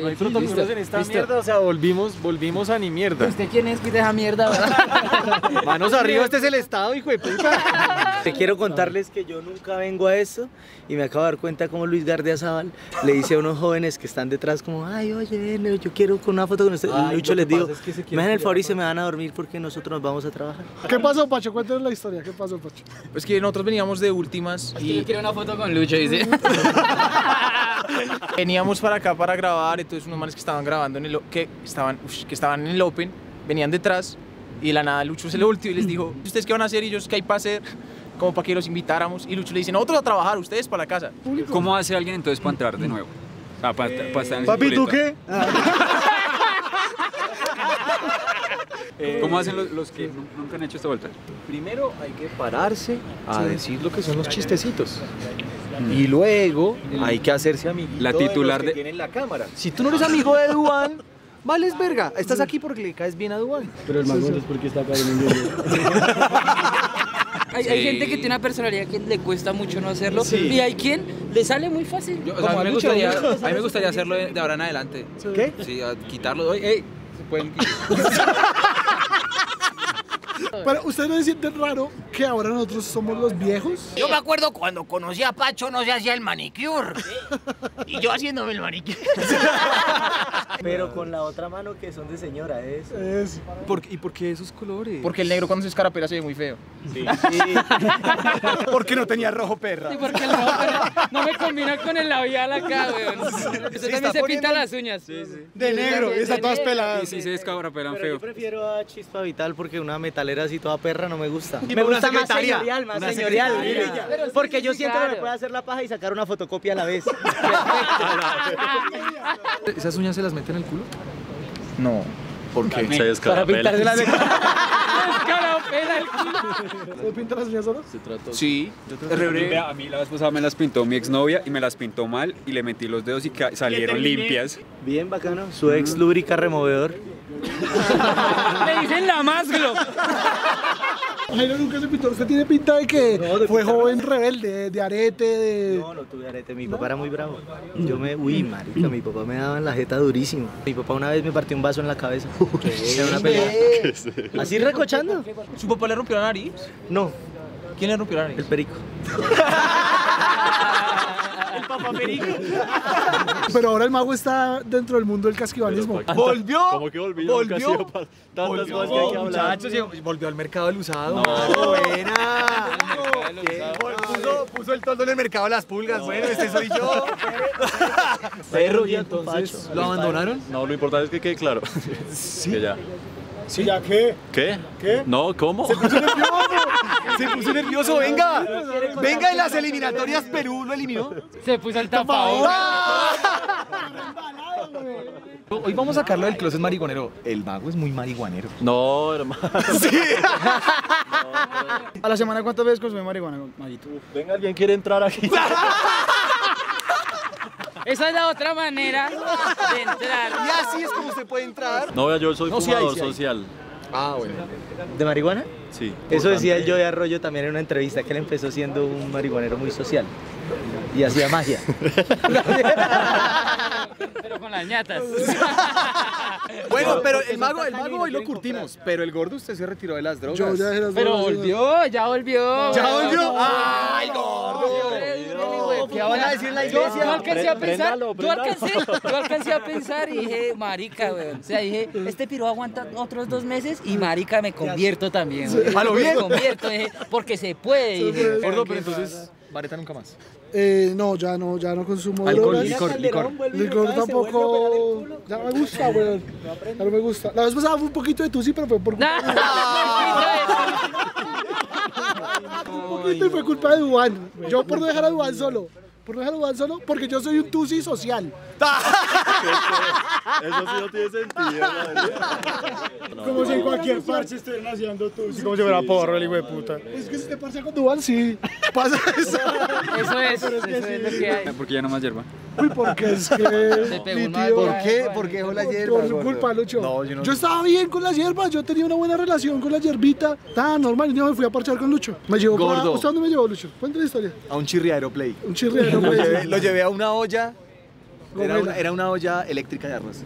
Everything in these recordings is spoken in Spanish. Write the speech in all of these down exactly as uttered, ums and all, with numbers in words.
no hay protocolos en esta mierda, o sea, volvimos, volvimos a ni mierda. ¿Usted quién es que deja mierda, verdad? Manos arriba, este es el estado, hijo de puta. Te quiero contarles que yo nunca vengo a esto y me acabo de dar cuenta como Luis Gardiazabal le dice a unos jóvenes que están detrás como, ay, oye, ven, yo quiero con una foto con usted. Y Lucho les digo, es que me dan el favor y se me van a dormir porque nosotros nos vamos a trabajar. ¿Qué pasó, Pacho? Cuéntanos la historia. ¿Qué pasó, Pacho? Pues que nosotros veníamos de últimas y... Yo quiero una foto con Lucho, dice. Veníamos para acá para grabar, entonces unos manes que estaban grabando en el... que estaban, uff, que estaban en el Open, venían detrás y de la nada Lucho se le volteó y les dijo, ¿ustedes qué van a hacer? Y ellos, ¿qué hay para hacer? Como para que los invitáramos. Y Lucho le dice, nosotros a trabajar, ustedes para la casa. ¿Cómo hace alguien entonces para entrar de nuevo? Ah, para, para estar en Papi, ¿tú qué? ¿Cómo hacen los, los que nunca han hecho esta vuelta? Primero hay que pararse a decir lo que son los chistecitos. Y luego hay que hacerse amiguito La titular de los que de- tienen la cámara. Si tú no eres amigo de Duan, vales verga. Estás aquí porque le caes bien a Duan. Pero el mago es porque está acá en Hay, hay gente que tiene una personalidad que le cuesta mucho no hacerlo y hay quien le sale muy fácil. Yo, o sea, a, mí me gustaría, a mí me gustaría hacerlo de, de ahora en adelante. ¿Qué? Sí, a quitarlo. Oye, ey, se pueden Pero ¿ustedes no se sienten raro que ahora nosotros somos los viejos? Yo me acuerdo cuando conocí a Pacho no se hacía el manicure. Y yo haciéndome el manicure. Pero con la otra mano que son de señora, eso. Es... ¿Por, ¿Y por qué esos colores? Porque el negro cuando se escarapela se ve muy feo. Sí. Porque no tenía rojo perra. Sí, porque el rojo no me combina con el labial acá, weón. Usted también se pinta las uñas. Sí, sí. De negro, y están todas peladas. Y sí se descarapelan Pero feo. yo prefiero a Chispa Vital porque una metalera así toda perra no me gusta. Y Me una gusta más secretaria. señorial, más Una señorial. secretaria. Pero sí, Porque sí, yo sí, siento que me claro. puede hacer la paja y sacar una fotocopia a la vez. ¿Esas uñas se las meten en el culo? No. ¿Por qué? Para pintarse la Escarapela el culo. ¿Se pintan las uñas solos? Sí. Vea, a mí la vez pasada me las pintó mi exnovia y me las pintó mal y le metí los dedos y ca- salieron limpias. Bien bacano. Su ex lubrica removedor. Le dicen la más glo. Jairo nunca se pintó. Usted tiene pinta de que fue joven rebelde, de arete, de... No, no tuve arete. Mi papá era muy bravo. Yo me... Uy, marica, mi papá me daba en la jeta durísimo. Mi papá una vez me partió un vaso en la cabeza. En una pelea. ¿Así recochando? ¿Su papá le rompió la nariz? No, ¿Quién le rompió la nariz? el perico. Pero ahora el mago está dentro del mundo del casquivanismo. ¿Volvió? ¿Cómo que volvió? ¿Volvió? Nunca ha sido pa- tantas Volvió, cosas que hay que hablar. muchachos, y volvió al mercado del usado. No, buena. Puso, puso el toldo en el mercado de las pulgas. Bueno, este soy yo. Perro, y entonces, ¿lo abandonaron? No, lo importante es que quede claro. Sí. Que ya. ¿Sí? ¿Ya qué? ¿Qué? ¿Qué? No, ¿cómo? Se puso nervioso. Se puso nervioso, venga. Venga, en las eliminatorias Perú lo eliminó. Se puso el tapabocas. Hoy vamos a sacarlo del closet marihuanero. El mago es muy marihuanero. No, hermano. Sí. ¿A la semana cuántas veces consume marihuana, maguito? Venga, alguien quiere entrar aquí. Esa es la otra manera de entrar. Y así es como se puede entrar. No, yo soy No, sí hay, fumador sí hay. social. Ah, bueno. ¿De marihuana? Sí. Eso decía el Joey Arroyo también en una entrevista, que él empezó siendo un marihuanero muy social. Y hacía magia. Pero con las ñatas. Bueno, pero el mago, el mago hoy lo curtimos. Pero el gordo usted se retiró de las drogas. Yo ya dejé las Pero drogas, volvió, ya volvió. ¿Ya volvió? ¡Ay, gordo! ¿Qué van a decir en la Yo, iglesia? yo alcancé a pensar, Préndalo, yo alcancé, yo alcancé a pensar y dije, marica, weón. O sea, dije, este piro aguanta otros dos meses y marica me convierto también, weón. ¿A lo bien? Me convierto, dije, porque se puede. dije. Gordo, pero entonces, vareta nunca más. Eh, no, ya no, ya no consumo Alcohol, drogas. licor, licor. Licor tampoco. Ya me gusta, weón. Ya no me gusta. La vez pasada fue un poquito de tusi, pero fue por culpa de un poquito y fue culpa de Duan. Yo por no dejar a Duan solo. Por no dejar a Duan solo, porque yo soy un tusi social. Eso sí no tiene sentido, la verdad. Como si en cualquier parche estuvieran haciendo tusi. Como si fuera porro el hijo de puta. Es que si te parche con Duan, sí. Pasa eso. Eso es, eso es lo que hay. Porque ya no más hierba. Uy, porque es que. Se pegó mi un mal tío- ¿Por qué? ¿Por qué dejó la hierba? Por gordo? culpa, Lucho. No, yo no. Yo estaba bien con las hierbas, yo tenía una buena relación con la hierbita. Estaba normal, y un día me fui a parchar con Lucho. Me llevó para... Gordo. ¿Usted dónde me llevó, Lucho? Cuéntame la historia. A un chirriadero play. Un chirriadero. Lo pues. llevé, lo llevé a una olla Era una, era una olla eléctrica de arroz.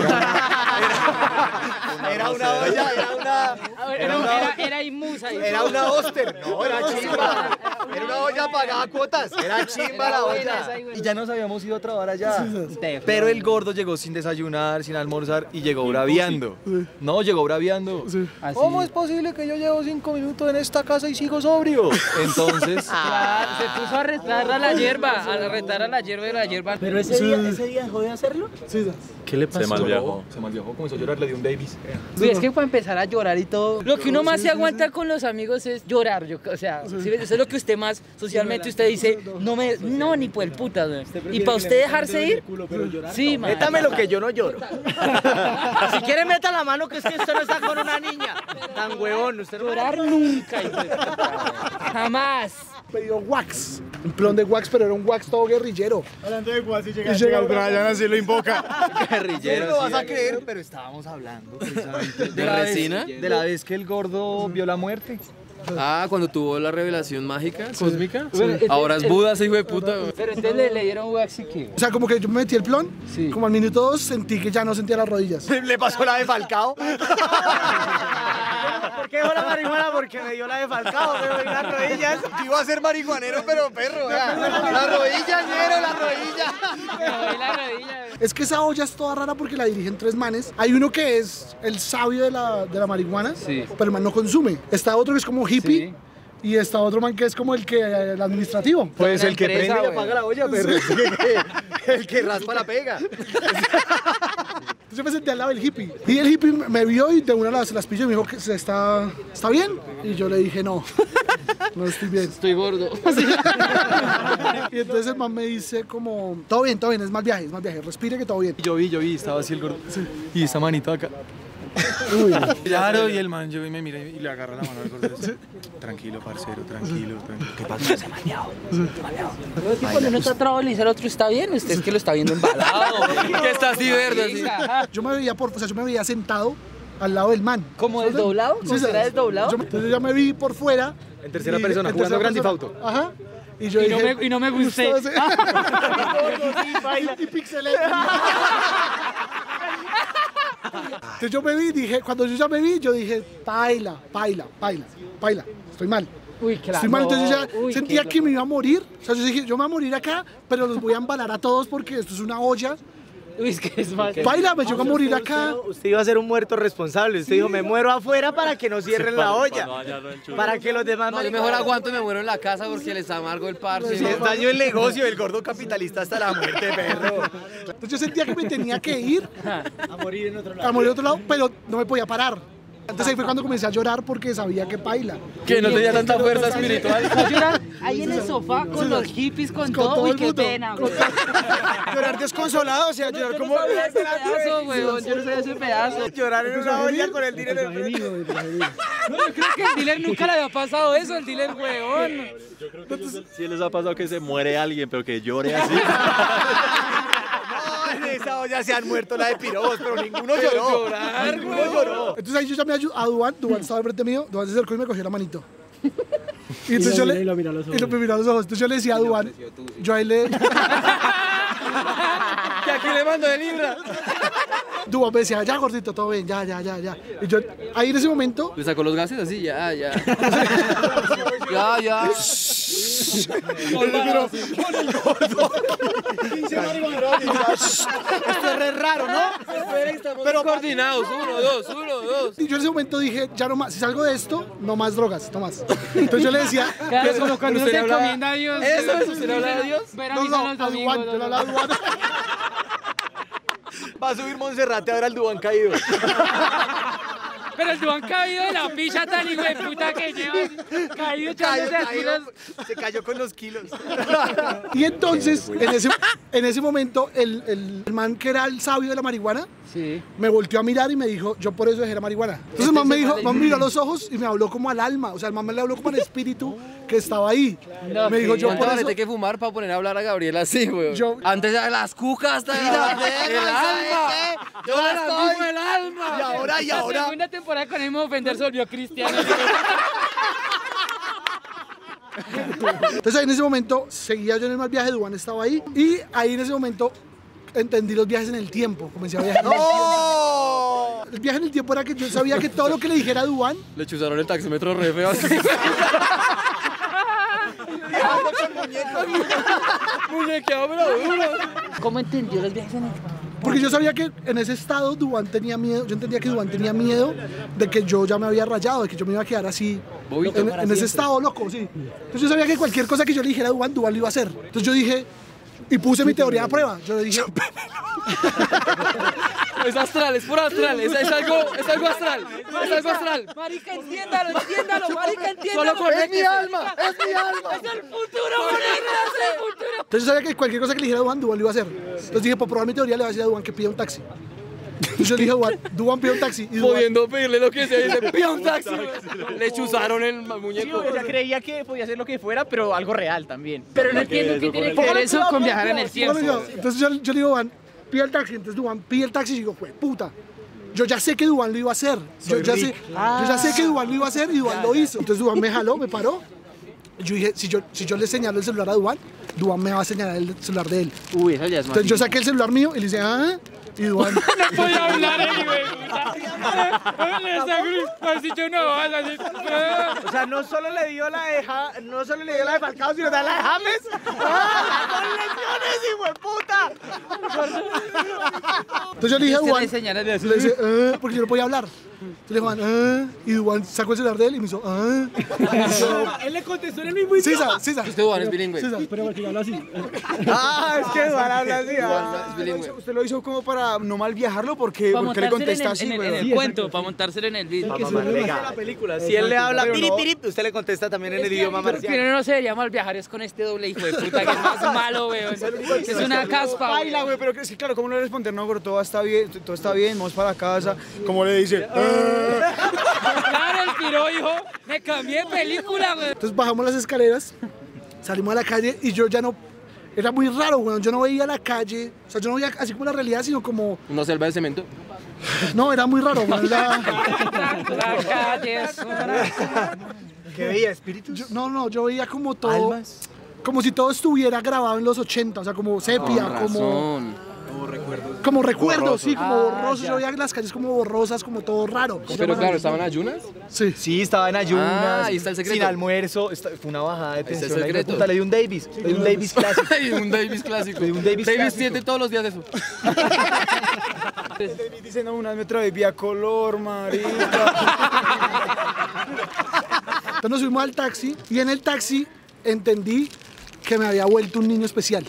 Era, era una olla, era una... Era, una, era, era inmusa. Era una Oster. No, era chimba. Era una olla pagada cuotas. Era chimba la olla. Y ya nos habíamos ido a trabajar allá. Pero el gordo llegó sin desayunar, sin almorzar y llegó braviando. No, llegó braviando. ¿Cómo es posible que yo llevo cinco minutos en esta casa y sigo sobrio? Entonces... Claro, se puso a retar a la hierba, a retar a la hierba de la hierba. Pero ese día, ese día dejó de hacerlo. Sí, ¿Qué le pasó? Se malviajó. Se malviajó, comenzó a llorar, le dio un Davis. Uy, es que para empezar a llorar y todo. Lo que uno más se aguanta con los amigos es llorar. Yo, o sea, ¿sí? Eso es lo que usted más socialmente usted dice, no me, no, ni por el puta. ¿No? Y para usted dejarse ir, sí, man. Métame lo que yo no lloro. Si quiere meta la mano, que es que usted no está con una niña. Tan huevón, usted no llorar nunca. Hijo de puta. Jamás. Pedido wax, un plon de wax, pero era un wax todo guerrillero. Hablando de wax y llega, y llega el Brian así lo invoca. Guerrillero. No lo vas a creer, pero estábamos hablando precisamente ¿De la vecina? De la vez que el gordo vio la muerte. Ah, cuando tuvo la revelación mágica, sí. cósmica. Sí. Ahora es Buda, ese hijo de puta. Pero entonces le, le dieron wax y qué. O sea, como que yo me metí el plon, sí. Como al minuto dos sentí que ya no sentía las rodillas. Le pasó la de Falcao. ¿Por qué dejó la marihuana? Porque me dio la de Falcao, me dio las rodillas. Iba a ser marihuanero, pero perro, ya. La rodilla, ñero, la rodilla. Me doy la rodilla. Es que esa olla es toda rara porque la dirigen tres manes. Hay uno que es el sabio de la, de la marihuana, sí. Pero el man no consume. Está otro que es como hippie. Sí. Y está otro man que es como el que el administrativo. Pues el que empresa, prende y apaga la olla, pero sí. El que raspa la pega. Entonces yo me senté al lado del hippie. Y el hippie me vio y de una las, las pilló y me dijo que está, está bien. Y yo le dije no, no estoy bien. Estoy gordo. Y entonces el man me dice como, todo bien, todo bien, es mal viaje, es mal viaje, respire que todo bien. Y yo vi, yo vi, estaba así el gordo. Sí. Y esa manito acá. Uy. Claro, y el man yo y me mira y le agarra la mano al gordo. Tranquilo, parcero, tranquilo, tranquilo. ¿Qué pasa? Se maneado. Cuando uno está trabado le dice al otro, ¿está bien? Usted es que lo está viendo embalado. Que está así verde, así. Yo me veía por, o sea, yo me veía sentado al lado del man. ¿Cómo desdoblado? ¿Cómo sí, será desdoblado? Yo, entonces yo me vi por fuera. En tercera persona, jugando Grand Theft Auto. Ajá. Y yo y, dije, no me, y no me gusté. Y pixelé. Entonces yo me vi, dije, cuando yo ya me vi, yo dije, paila, paila, paila, paila, estoy mal. Uy, claro. Estoy mal, entonces yo ya Uy, sentía que me iba a morir. O sea, yo dije, yo me voy a morir acá, pero los voy a embalar a todos porque esto es una olla. Uy, es que es mal. Paila, me llegó a morir acá. Usted, usted iba a ser un muerto responsable. Usted sí. Dijo, me muero afuera para que no cierren sí, la olla. No, para que los demás... No, yo mejor aguanto y me muero en la casa porque les amargo el parce. Les daño el negocio, el gordo capitalista hasta la muerte, perro. Entonces yo sentía que me tenía que ir. A morir en otro lado. A morir en otro lado, pero no me podía parar. Entonces ahí fue cuando comencé a llorar porque sabía que paila. Que no tenía tanta fuerza espiritual. A llorar ahí en el sofá con los hippies, con, con todo, todo. Uy, qué mundo. Pena, güey. Llorar desconsolado, o sea, llorar yo como... No ese pedazo, güey, yo no sé ese pedazo. Llorar en una olla con el dealer de frente. No, yo creo que el dealer nunca le había pasado eso, el dealer, weón. Yo creo que Entonces, sí les ha pasado que se muere alguien, pero que llore así. En esa olla se han muerto la de pirobos, pero ninguno lloró. Llorar, ninguno lloró. Entonces ahí yo llamé a Duan, Duan estaba al frente mío, Duan se acercó y me cogió la manito. Y entonces y yo lo, le. Y lo miró a los ojos. Y lo miró a los ojos. Entonces yo le decía a Duan, yo ahí le. Que aquí le mando de libra. Duan me decía, ya gordito, todo bien, ya, ya, ya, ya. Y yo ahí en ese momento. ¿Le sacó los gases así? Ya, ya. Ya, ya. Con el gordo. Esto es re raro, ¿no? Pero coordinados, uno, dos, uno, dos. Y yo en ese momento dije, ya no más, si salgo de esto, no más drogas, no más. Entonces yo le decía, claro, que como cuando uno se encomienda a Dios. Eso es, usted habla de Dios. No, no, a Duan, yo le hablaba a Duan. Va a subir Monserrate ahora el Duan caído. Pero el Duan caído de la picha tan hijo de puta que lleva. Caído, caído, caído se cayó con los kilos. Y entonces, en ese, en ese momento, el, el, el man que era el sabio de la marihuana, sí. Me volteó a mirar y me dijo, yo por eso dejé la marihuana. Entonces el man me dijo, man me miró a los ojos y me habló como al alma. O sea, el man me le habló como al espíritu que estaba ahí. No, me dijo, yo por eso... Hay que fumar para poner a hablar a Gabriela así, güey. Yo... Antes de las cucas hasta el alma. Yo la estoy... el alma. Y ahora, y ahora... La segunda temporada con él me ofender se volvió cristiano. Entonces ahí en ese momento seguía yo en el mal viaje, Duan estaba ahí y ahí en ese momento entendí los viajes en el tiempo. Comencé a viajar en el tiempo. El viaje en el tiempo era que yo sabía que todo lo que le dijera a Duván... Le chuzaron el taxímetro re feo. Muñequeado, pero duro. ¿Cómo entendió los viajes en el tiempo? Porque yo sabía que en ese estado Duván tenía miedo, yo entendía que Duván tenía miedo de que yo ya me había rayado, de que yo me iba a quedar así, Bobito, en, en ese estado loco, sí. Entonces yo sabía que cualquier cosa que yo le dijera a Duván, Duván lo iba a hacer. Entonces yo dije, y puse mi teoría a prueba, yo le dije... Es astral, es puro astral, es, es, algo, es algo astral, es algo astral. Marica, entiéndalo, entiéndalo, marica, entiéndalo. Solo ¡Es mi alma! ¡Es mi alma! ¡Es el futuro, marica, es el futuro! Entonces yo sabía que cualquier cosa que le dijera a Duván, Duván lo iba a hacer. Entonces dije, por probar mi teoría le voy a decir a Duván que pida un taxi. Entonces yo le dije a Duván, Duván pide un taxi. Y Duván, Pudiendo pedirle lo que sea, dice, pida un taxi. Le chuzaron el muñeco. Sí, ella creía que podía hacer lo que fuera, pero algo real también. Pero no entiendo qué tiene que ver eso con viajar en el tiempo. entonces yo, yo le digo a Duván, pide el taxi. Entonces Duván pide el taxi y digo, pues puta. Yo ya sé que Duván lo iba a hacer. Yo ya, sé, yo ya sé que Duván lo iba a hacer y Duván lo hizo. Entonces Duván me jaló, me paró. Yo dije, si yo, si yo le señalo el celular a Duván, Duván me va a señalar el celular de él. Uy, eso ya es más. Entonces yo saqué el celular mío y le hice, ah, y Duván... No podía hablar, eh, güey. Así yo no, así. O sea, no solo le dio la de, ja, no solo le dio la de Falcao, sino la de James. ¡Ah! ¡Con lesiones, hijo de puta! Entonces yo le dije a Duván, le señala de le dije, ah, porque yo no podía hablar. Entonces le dije a Duván, ah, y Duván sacó el celular de él y me hizo, ah. Él le contestó en el mismo Sí, sabes, sí, sabes. Usted, Duván, es bilingüe. Sí, sabes. Ah, es que Duván habla así. Duván es bilingüe. Usted lo hizo como para no mal viajarlo, porque Para porque le contesta así, en el, güey. en el cuento, para montárselo en el video. La película. Si él le habla pirip, pirip, usted le contesta también en el idioma Pero marciano. uno no se debería mal viajar es con este doble hijo de puta que es más malo, weón. Es una caspa, weón. Baila, güey, pero que sí, claro, ¿cómo no le responder? No, pero todo está bien, todo está bien, vamos para la casa. Como le dice, "Ah". Claro, el piro, hijo. Me cambié de película, weón. Entonces bajamos las escaleras, salimos a la calle y yo ya no... Era muy raro, weón. Yo no veía la calle, o sea, yo no veía así como la realidad, sino como... ¿Una selva de cemento? No, era muy raro, weón. La... La calle es una... ¿Qué veía, espíritus? Yo- no, no, yo veía como todo... Como si todo estuviera grabado en los ochenta, o sea, como sepia, como... Razón. Como recuerdos, sí, como borrosos. Yo veía las calles como borrosas, como todo raro. Pero claro, ¿estaban ayunas? Sí. Sí, estaba en ayunas, Ah, ahí está el secreto. sin almuerzo, esta- fue una bajada de está el tensión. ahí, secreto. puta, le di un Davis, le di un Davis clásico. Y un Davis clásico. un Davis clásico. siente todos los días eso. Dice, no, una vez me trae vía color, marica. Entonces nos fuimos al taxi y en el taxi entendí que me había vuelto un niño especial.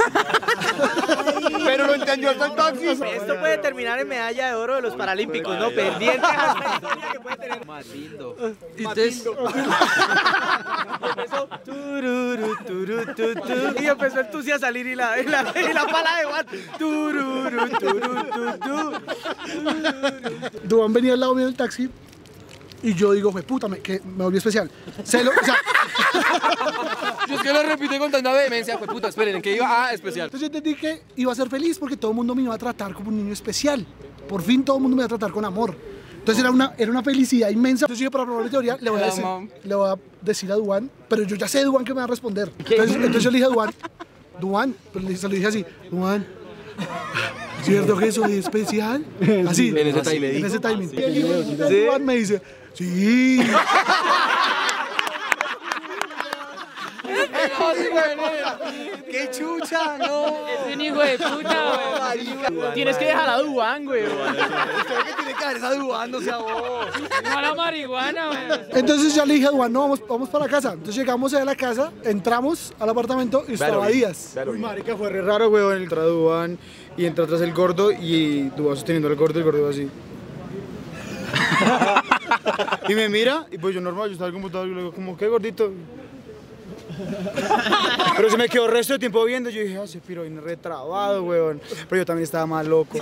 Pero lo entendió hasta el taxi. Esto puede terminar en medalla de oro de los Paralímpicos, ¿no? Pendiente a la historia que puede tener. Y entonces, Empezó, tururu, turu, tu, tu, y empezó el tusi a salir y la, y la, y la pala de Juan. Tururu, turu, tu, tu. Duván venía al lado mío del taxi y yo digo, fue puta, me, que me volví especial. Se lo, o sea, Yo es que lo repite con tanta vehemencia. Pues puta, esperen, ¿en qué iba? Ah, especial. entonces yo entendí que iba a ser feliz porque todo el mundo me iba a tratar como un niño especial. Por fin todo el mundo me iba a tratar con amor. Entonces era una, era una felicidad inmensa. Entonces yo para probar mi teoría le voy a decir, le voy a, decir a Duván, pero yo ya sé Duván que me va a responder. Entonces, entonces yo le dije a Duván, Duván, pues le, se lo dije así, Duván, ¿cierto que soy especial? Así, En ese así, timing. en ese timing. Y el hijo de puta Duván me dice, sí. ¡Qué chucha! ¡No! es un hijo de puta, weón. Tienes que dejar a Duván, güey. Usted que tiene que haber esa Duván, no sea vos. No a la marihuana, weón. Entonces ya le dije a Duván, no, vamos, vamos para la casa. Entonces llegamos a la casa, entramos al apartamento y estaba Díaz. Uy, marica, fue re raro, weón. Entra Duván y entra atrás el gordo y Duván sosteniendo al gordo y el gordo iba así. Y me mira y pues yo normal, yo estaba en el computador y le digo, como, ¿qué gordito? Pero se me quedó el resto de tiempo viendo y yo dije, ah, ese piro viene retrabado, weón. Pero yo también estaba más loco.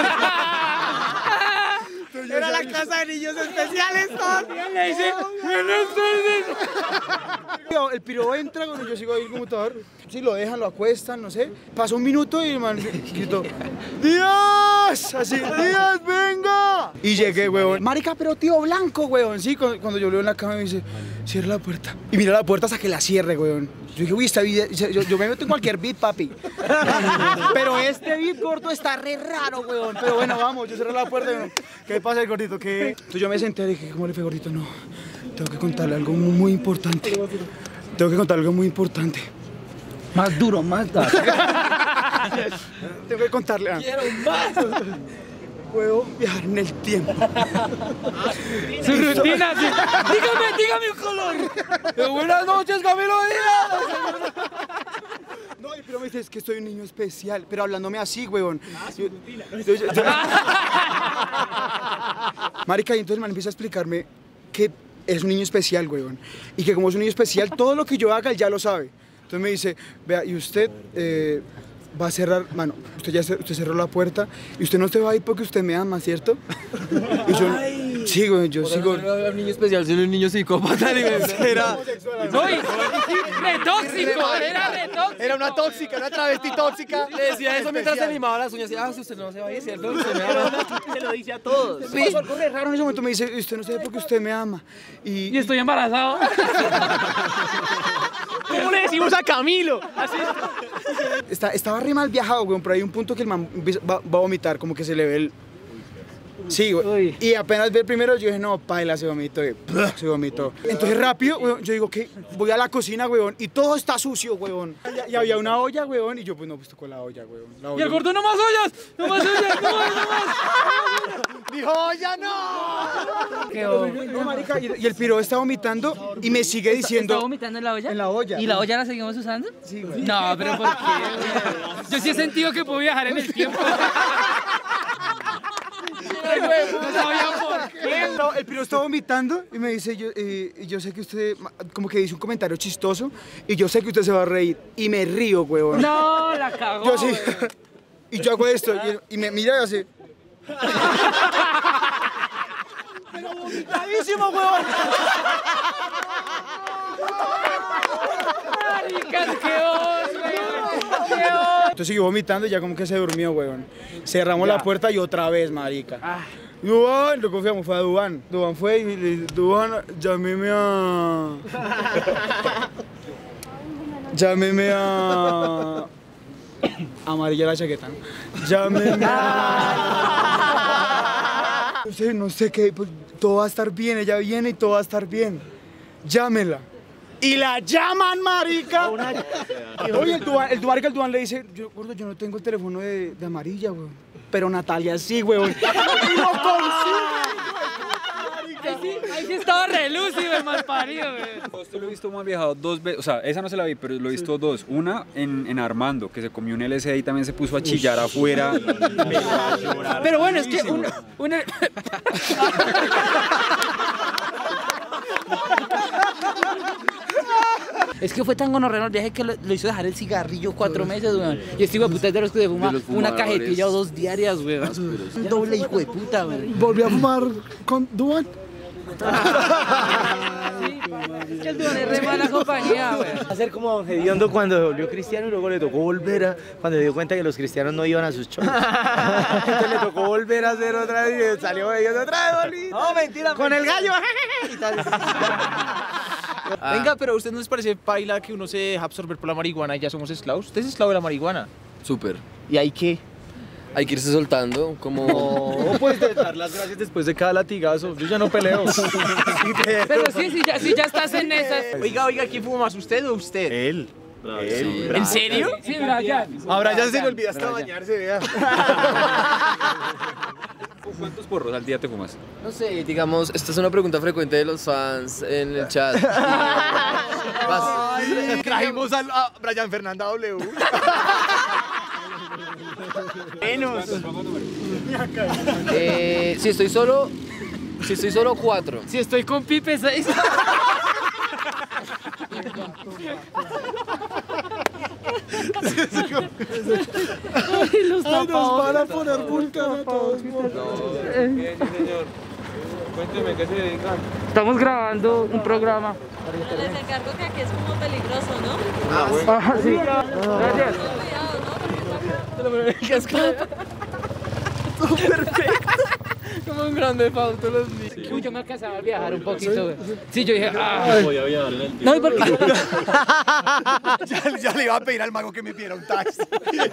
Era la casa de niños especiales, Tom. Le dice, buenas tardes. El piro entra cuando yo sigo ahí en el computador. Sí, lo dejan, lo acuestan, no sé. Pasó un minuto y el man gritó, ¡Díaz! Así, ¡Díaz, venga! Y llegué, huevón. Marica, pero tío Blanco, huevón. Sí, cuando, cuando yo lo veo en la cama me dice, cierra la puerta. Y mira la puerta hasta que la cierre, huevón. Yo dije, uy, esta vida, yo, yo me meto en cualquier beat, papi. Pero este beat gordo está re raro, weón. Pero bueno, vamos, yo cerré la puerta y bueno, ¿qué pasa, el gordito? ¿Qué? Entonces yo me senté y dije, ¿cómo le fue, gordito? No, tengo que contarle algo muy, muy importante. Tengo que contarle algo muy importante. Más duro, más duro. Tengo que contarle algo. Quiero más. Puedo viajar en el tiempo. Su rutina, sí. Dígame, dígame un color. Buenas noches, Camilo Díaz. No, pero me dice, es que soy un niño especial, pero hablándome así, weón. Ah, su rutina. Yo, yo, yo, Marica, y entonces el man empieza a explicarme que es un niño especial, weón. Y que como es un niño especial, todo lo que yo haga, él ya lo sabe. Entonces me dice, vea, y usted... Eh, va a cerrar, mano, usted ya usted cerró la puerta y usted no se va a ir porque usted me ama, ¿cierto? Y yo, Ay. sí, güey, yo sigo. No era un niño especial, sino un niño psicópata. Era... No, y- re tóxico, era re tóxico. Era una tóxica, una travesti tóxica. Le decía eso mientras se limaba las uñas. Ah, si usted no se va a ir, ¿cierto? Usted me ama. Se lo dice a todos. Me pasó algo re raro en ese momento, me dice, usted no sabe porque usted me ama. Y, Y estoy embarazado. ¿Cómo le decimos a Camilo? Así. Está, estaba re mal viajado, güey, pero hay un punto que el man empieza- va, va a vomitar, como que se le ve el... Sí, güey. Y apenas ve el primero, yo dije, no, paila, se vomitó. Y, se vomitó. Entonces rápido, güey, yo digo, ¿qué? Voy a la cocina, güey, y todo está sucio, güey. Y, y había una olla, güey, y yo, pues no, pues tocó la olla, güey. Y el gordo, no más ollas, no más ollas, no más, no más. Dijo, olla no. Qué bo- No, marica, y, y el piro está vomitando y me sigue diciendo... ¿Está vomitando en la olla? En la olla. ¿Y la olla la seguimos usando? Sí, güey. No, pero ¿por qué, güey? Yo sí he sentido que puedo viajar en el tiempo. Ay, güey, no sabía por qué. No, el piro está vomitando y me dice, yo, eh, yo sé que usted, como que dice un comentario chistoso y yo sé que usted se va a reír y me río, huevón. No, la cagó. Yo sí, güey. y yo hago esto y, y me mira y hace... Pero vomitadísimo, huevón. Maricas, qué os, güey. Qué os. Entonces siguió vomitando y ya como que se durmió, huevón. Cerramos la puerta y otra vez, marica. Duván, lo confiamos, fue a Duván. Duván fue y le dice, Duván, llámeme a... Llámeme a... Amarilla la chaqueta, ¿no? Llámeme a... No sé, no sé qué, pues, todo va a estar bien, ella viene y todo va a estar bien. Llámela. Y la llaman, marica. Oye, el Duan, el Duan, el Duan le dice, yo, gordo, yo no tengo el teléfono de, de Amarilla, weón. Pero Natalia sí, weón. Y lo consigue. Ahí sí, ahí sí estaba relúcido el malparido, güey. Esto lo he visto más viajado dos veces, o sea, esa no se la vi, pero lo he visto dos. Una en, en Armando, que se comió un L S D y también se puso a chillar afuera. Pero bueno, es que una... una... Es que fue tan gonorreno el viaje que lo, lo hizo dejar el cigarrillo cuatro meses, weón. Y este hijo de puta es de los que se fuma una cajetilla o dos diarias, weón. Un doble hijo de puta, weón. Volví a fumar con Duan. Es que el Duan es re mala compañía, weón. Va a ser como hediondo cuando se volvió cristiano y luego le tocó volver a... Cuando se dio cuenta que los cristianos no iban a sus shows. Entonces le tocó volver a hacer otra vez y salió hediondo otra vez, bolita. No, mentira. Con el gallo. Venga, pero ¿a usted no les parece paila que uno se deja absorber por la marihuana y ya somos esclavos? Usted es esclavo de la marihuana. Súper. ¿Y ahí qué? Hay que irse soltando, como... No puedes dar las gracias después de cada latigazo. Yo ya no peleo. Pero sí, sí, ya, sí, ya estás en esas. Oiga, oiga, ¿quién fuma más, usted o usted? Él. Él. ¿En serio? Sí, Brian. Ahora ya se le olvida hasta bañarse, vea. ¿Cuántos porros al día te fumas? No sé, digamos, esta es una pregunta frecuente de los fans en el chat. Vas. Trajimos a, a Brian Fernanda W. Menos. Eh, si estoy solo, si estoy solo, cuatro. Si estoy con Pipe, seis. Ay, los Ay, nos van a poner vulcano a todos. Bien, sí, señor. Cuénteme, ¿qué se dedican? Estamos grabando un programa. Les encargo que aquí es como peligroso, ¿no? Ah, bueno. Ah, sí. Gracias. Todo perfecto. Como un grande Fausto los días. Uy, yo me alcanzaba a viajar un poquito. Sí, yo dije, ah. Voy a viajarle el No, ¿y por qué? ya, ya le iba a pedir al mago que me pidiera un taxi.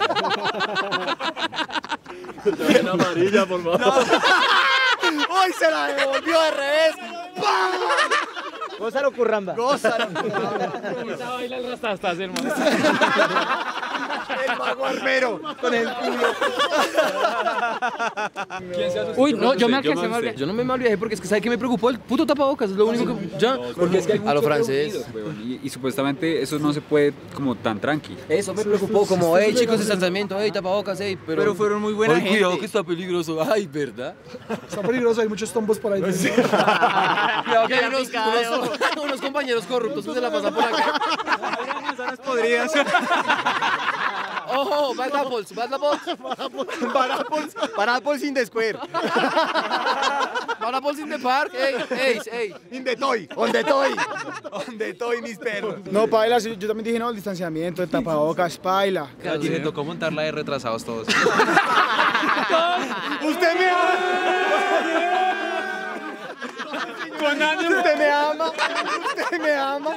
Una amarilla, por favor. No. ¡Uy, se la devolvió de revés! Gózalo, curramba. Gózalo. Esa baila el rastastas, hermano. El mago armero con el culo. Uy, no, yo me alcancé a Yo no me malviajé porque es que ¿sabe qué me preocupó? El puto tapabocas, es lo único que... Ya, Porque es que hay a lo mucho francés. ruido, weón, y, y supuestamente eso no se puede como tan tranqui. Eso me preocupó, como, hey chicos, distanciamiento, hey tapabocas, hey, pero... Pero fueron muy buena Ay, gente. cuidado que está peligroso, ay, ¿verdad? Está peligroso, hay muchos tombos por ahí. Cuidado que hay unos, unos, unos compañeros corruptos que se la pasan por acá. Podrías. Ojo, Bad Apples, Bad Apples. Parapols, Parapols in the square. Bad Apples in the park, hey, hey, hey. In the toy, on the toy. On the toy, mis perros. No, paila, sí, yo también dije, no, el distanciamiento, el tapabocas, paila. Y me tocó montarla de retrasados todos. Usted me ama. Con ánimo. Usted me ama. Usted me ama.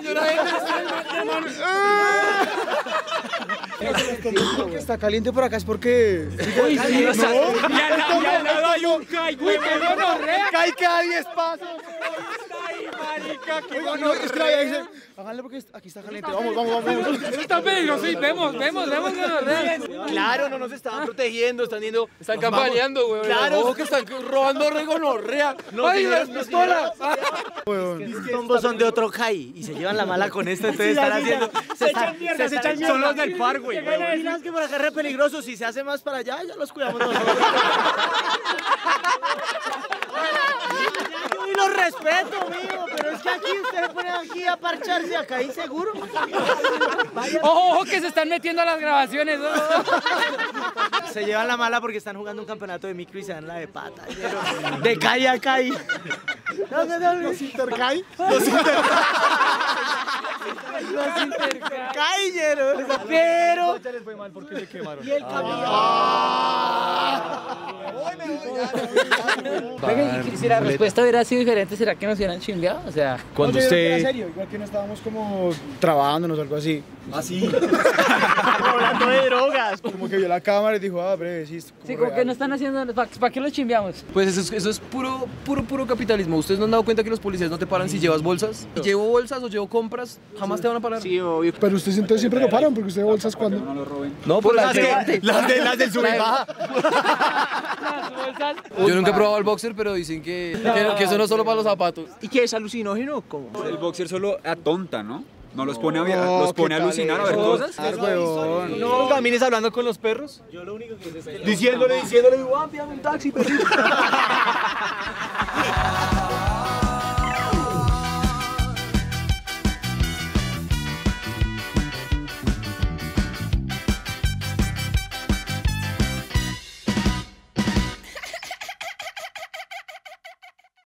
Está caliente por acá es porque... Uy, sí, ¿No? o sea, y al lado, y al lado hay un Kai, güey, qué gonorrea. Cae cada diez pasos. Ay, marica, qué Oiga, no, es que la vieja dice, háganle porque aquí está caliente, vamos, vamos, vamos. Eso está peligroso y vemos, vemos, vemos gonorrea. Claro, no nos estaban protegiendo, están yendo. Están campaneando, güey. Claro. Ojo que están robando regonorrea. No, ¡Ay, señor, las no, pistolas! Los tombos son de otro Kai y se llevan la mala con esto, entonces están haciendo... Se están- se están- Son los del par, güey. Y no, es que por acá es re peligroso, si se hace más para allá, ya los cuidamos nosotros. Y los respeto, mijo, pero es que aquí ustedes ponen aquí a parcharse acá inseguro. Ojo, ojo, que se están metiendo a las grabaciones. Se llevan la mala porque están jugando un campeonato de micro y se dan la de pata. De Kai a Kai. No, no, no, Los intercai. Los intercai, pero... les fue mal porque se quemaron. Y el camión. Venga, y si la respuesta hubiera sido diferente, ¿será que nos hubieran chimbeado? O sea, Cuando No, yo creo que usted... era serio, igual que no estábamos como trabajándonos o algo así. Así. Hablando de drogas. Como que vio la cámara y dijo, ah, breve, sí. es sí, como real. que no están haciendo, ¿para qué los chimbeamos? Pues eso es, eso es puro, puro, puro capitalismo. ¿Ustedes no han dado cuenta que los policías no te paran si llevas bolsas? Si llevo bolsas o llevo compras, jamás te van a parar. Sí, obvio. Pero ustedes entonces siempre lo paran porque usted bolsas cuando. No lo roben. No, por Las, las que, las, de, las del sub y baja. Yo nunca he probado el boxer, pero dicen que, que, que eso no es solo para los zapatos. ¿Y qué es alucinógeno? ¿Cómo? El boxer solo atonta, ¿no? No los pone a, via- No, los pone a ¿qué tal alucinar a ver eso? cosas. Ah, huevón. No camines hablando con los perros. Yo lo único que sé es que... Diciéndole, diciéndole, Juan, pídame un taxi, perrito.